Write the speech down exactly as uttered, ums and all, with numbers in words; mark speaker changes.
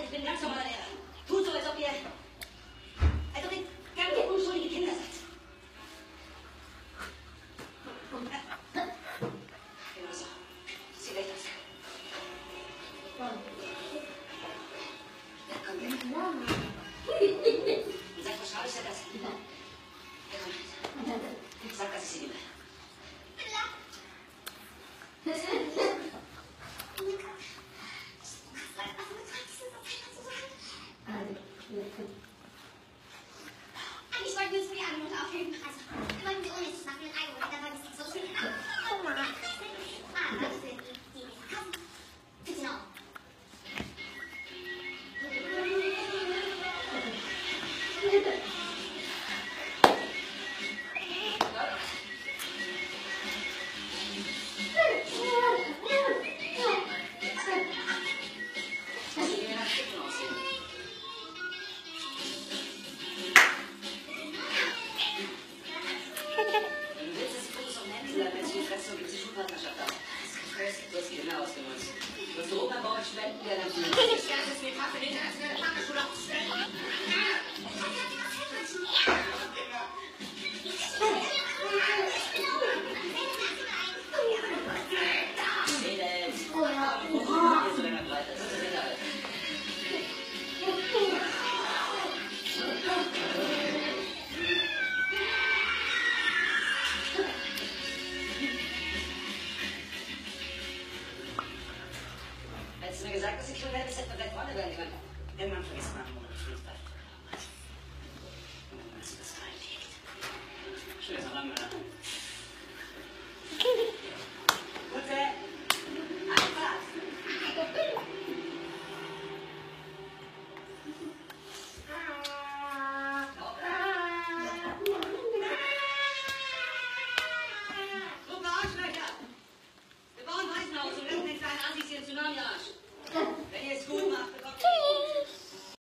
Speaker 1: ich bin ein ganz normaler Lehrer. Tut so, als ob ihr, als ob ihr ganz unschuldige Kinder seid. Genau so. Sieht echt aus. Ja, komm her. Und sag, was schade ist ja das? Ja, komm. Sag, dass ich sie liebe.
Speaker 2: Eigentlich wollten wir uns für die Anmut aufheben. Also, wir wollten die Unis machen mit Einwohner, da wollten wir es so schön. Ah, das sind die, die wir verkaufen. Genau.
Speaker 1: Jetzt geht mehr ausgenutzt. Du hast Europabau spenden, der dann das Ganze für Kaffee in internationale Fachschule aufzustellen. Hättest du mir gesagt, dass ich schon werde, hätte man gleich vorne werden können. Irgendwann vergisst man einen Monat Fußball. Und dann meinst du, das reinlegt. Schön, ist noch lange, oder? Gute Einfahrt. Gruppe Arschlöcher! Wir bauen Waisenhaus und retten den kleinen Assis hier in Tsunami-Arsch. Wenn ihr es gut macht,